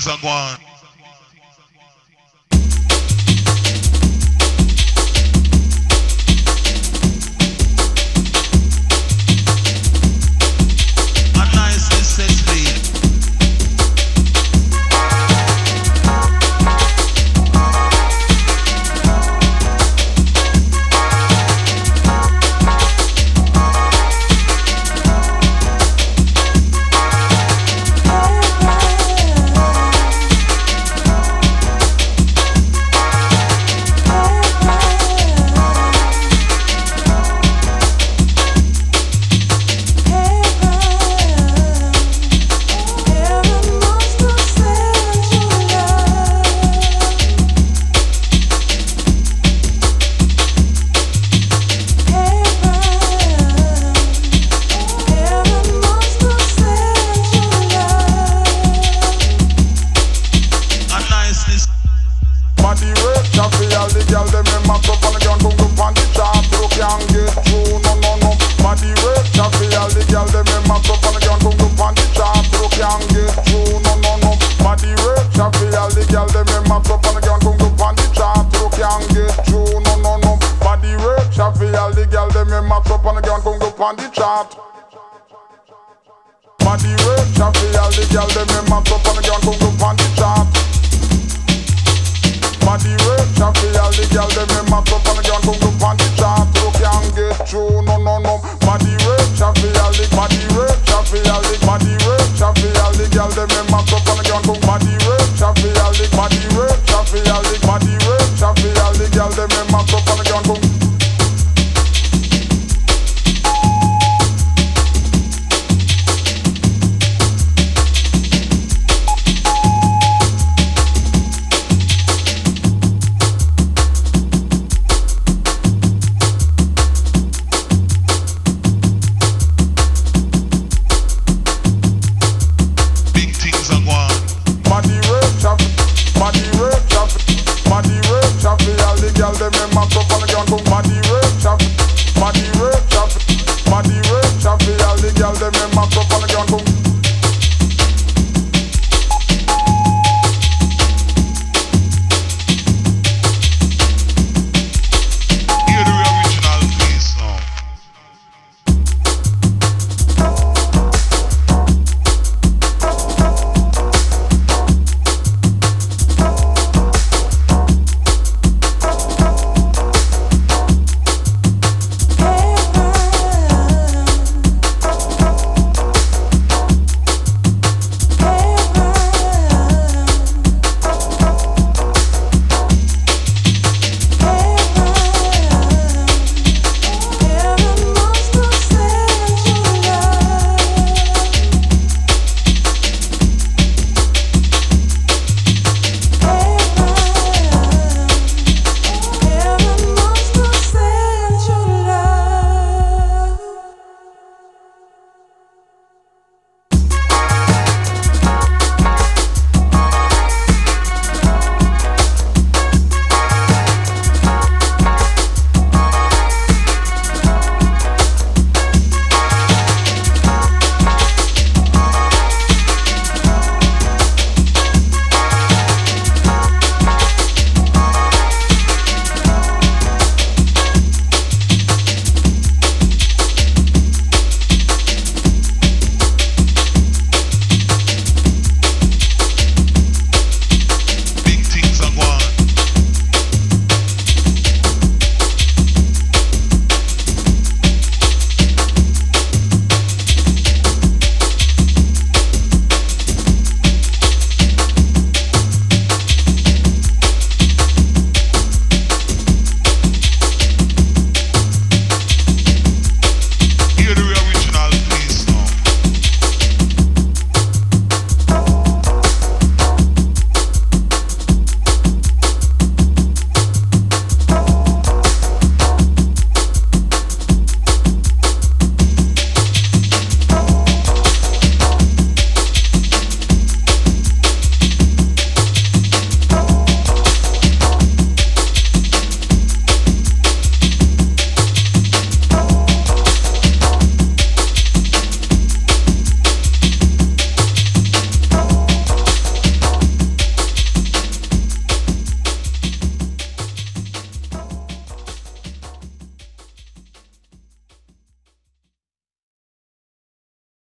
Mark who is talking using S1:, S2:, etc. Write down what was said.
S1: things are going. A nice necessity.
S2: Body rate, chaffy, all the girl them in my cup and the gun boom boom on the chart. You can't get through, no no no. Body rate, chaffy, all the girl them in my cup and the gun boom boom on the chart. You can't get through, no no no. Body rate, chaffy, all the girl them in my cup and the gun boom boom on the chart. You can't get through, no no no. Body rate, chaffy, all the girl them in my cup and the gun boom boom on the chart. Body rate, chaffy, all the girl them in my cup and the gun boom boom on the chart. Body rate, chaffy, all the girl them in my cup and the gun boom boom on the chart. You can't get through, no no no.